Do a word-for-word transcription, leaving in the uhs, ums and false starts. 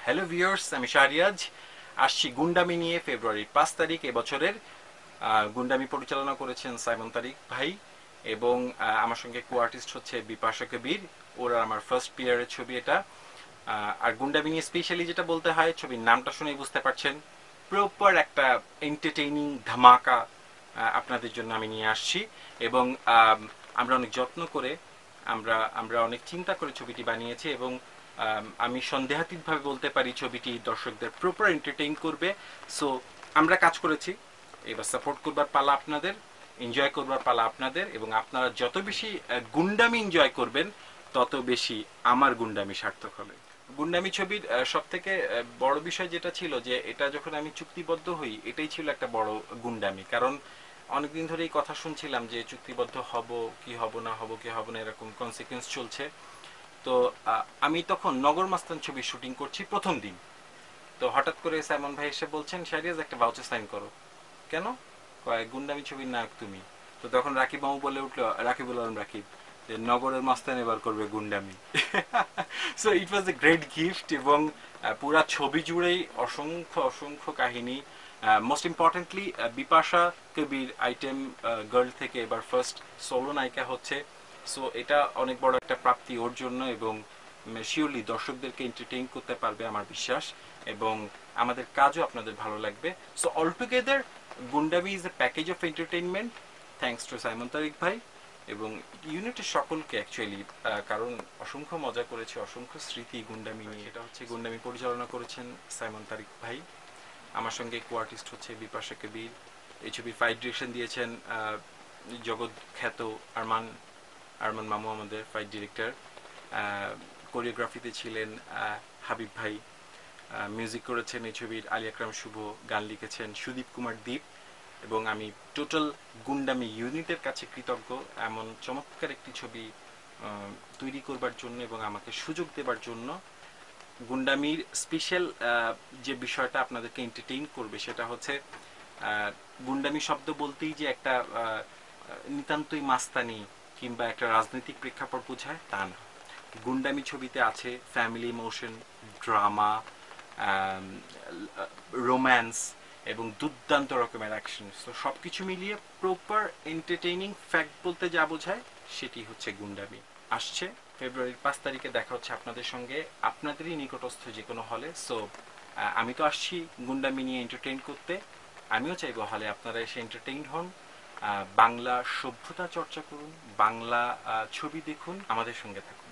Hello viewers, আমি শাহরিয়াজ আসছি গুন্ডামি নিয়ে। ফেব্রুয়ারির পাঁচ তারিখ এবছরের গুন্ডামি পরিচালনা করেছেন সাইমন তারিক ভাই, এবং আমার সঙ্গে কো আর্টিস্ট হচ্ছে বিপাশা কবির। ওরা আমার ফার্স্ট পিয়ারের ছবি এটা। আর গুন্ডামি নিয়ে স্পেশালি যেটা বলতে হয়, ছবির নামটা শুনেই বুঝতে পারছেন, প্রপার একটা এন্টারটেইনিং ধামাকা আপনাদের জন্য আমি নিয়ে আসছি। এবং আমরা অনেক যত্ন করে আমরা আমরা অনেক চিন্তা করে ছবিটি বানিয়েছি, এবং আমি সন্দেহাতীতভাবে বলতে পারি ছবিটি দর্শকদের প্রপার এন্টারটেইন করবে। সো আমরা কাজ করেছি, এবার সাপোর্ট করবার পালা আপনাদের, এনজয় করবার পালা আপনাদের, এবং আপনারা যত বেশি গুন্ডামি এনজয় করবেন তত বেশি আমার গুন্ডামি সার্থক হবে। গুন্ডামি ছবির সব থেকে বড় বিষয় যেটা ছিল, যে এটা যখন আমি চুক্তিবদ্ধ হই, এটাই ছিল একটা বড় গুন্ডামি। কারণ অনেকদিন ধরে এই কথা শুনছিলাম যে চুক্তিবদ্ধ হব কি হব না, হব কি হব না, এরকম কনসিকুয়েন্স চলছে। তো আমি তখন নগর মাস্তান ছবির শুটিং করছি প্রথম দিন। তো হঠাৎ করে সাইমন ভাই এসে বলছেন, শাহরিয়াজ একটা ভাউচার সাইন করো। কেন? কয় গুন্ডামি ছবির নায়ক তুমি। তো তখন রাকিব মামু বলে উঠলো, রাকিবুল আলম রাকিব, যে নগরের মাস্তান এবার করবে গুন্ডামি। So it was a great gift, এবং পুরা ছবি জুড়েই অসংখ্য অসংখ্য কাহিনী। Most importantly Bipasha Kabir item girl থেকে এবার ফার্স্ট সোলো নায়িকা হচ্ছে। সো এটা অনেক বড় একটা প্রাপ্তি ওর জন্য, এবং শিওরলি দর্শকদেরকে এন্টারটেইন করতে পারবে আমার বিশ্বাস, এবং আমাদের কাজও আপনাদের ভালো লাগবে। So all together Gundami is a package of entertainment, thanks to Simon Tariq ভাই এবং ইউনিটের সকলকে অ্যাকচুয়ালি, কারণ অসংখ্য মজা করেছে, অসংখ্য স্মৃতি গুন্ডামি নিয়ে। এটা হচ্ছে গুন্ডামি পরিচালনা করেছেন সাইমন তারিক ভাই, আমার সঙ্গে কো আর্টিস্ট হচ্ছে বিপাশা কবির। এই ছবির ফাইট ডিরেকশন দিয়েছেন জগৎ খ্যাত আরমান আরমান মামু, আমাদের ফাইট ডিরেক্টর। কোরিওগ্রাফিতে ছিলেন হাবিব ভাই, মিউজিক করেছেন এই ছবির আলী আকরাম শুভ, গান লিখেছেন সুদীপ কুমার দীপ। এবং আমি টোটাল গুন্ডামি ইউনিটের কাছে কৃতজ্ঞ এমন চমৎকার একটি ছবি তৈরি করবার জন্য এবং আমাকে সুযোগ দেবার জন্য। গুন্ডামির স্পেশাল যে বিষয়টা আপনাদেরকে এন্টারটেইন করবে সেটা হচ্ছে, গুন্ডামি শব্দ বলতেই যে একটা নিতান্তই মাস্তানি কিংবা একটা রাজনৈতিক প্রেক্ষাপট বোঝায় তা না। গুন্ডামি ছবিতে আছে ফ্যামিলি ইমোশন, ড্রামা, রোম্যান্স এবং দুর্দান্ত রকমের অ্যাকশন। তো সব কিছু মিলিয়ে প্রপার এন্টারটেইনিং ফ্যাক্ট বলতে যা বোঝায় সেটি হচ্ছে গুন্ডামি। আসছে ফেব্রুয়ারির পাঁচ তারিখে দেখা হচ্ছে আপনাদের সঙ্গে আপনাদেরই নিকটস্থ যে কোনো হলে। সো আমি তো আসছি গুন্ডামি নিয়ে এন্টারটেইন করতে, আমিও চাইবো হলে আপনারা এসে এন্টারটেইন হন, বাংলা সভ্যতা চর্চা করুন, বাংলা ছবি দেখুন, আমাদের সঙ্গে থাকুন।